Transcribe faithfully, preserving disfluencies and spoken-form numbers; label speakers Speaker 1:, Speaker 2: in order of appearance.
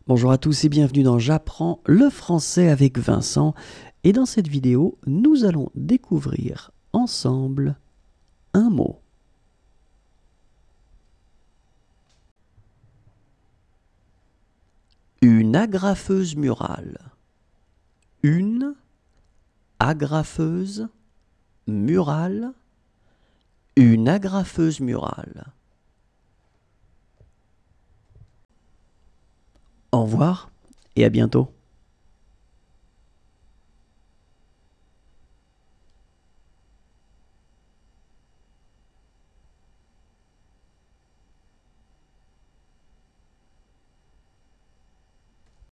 Speaker 1: Bonjour à tous et bienvenue dans J'apprends le français avec Vincent. Et dans cette vidéo, nous allons découvrir ensemble un mot. Une agrafeuse murale. Une agrafeuse murale. Une agrafeuse murale. Au revoir et à bientôt.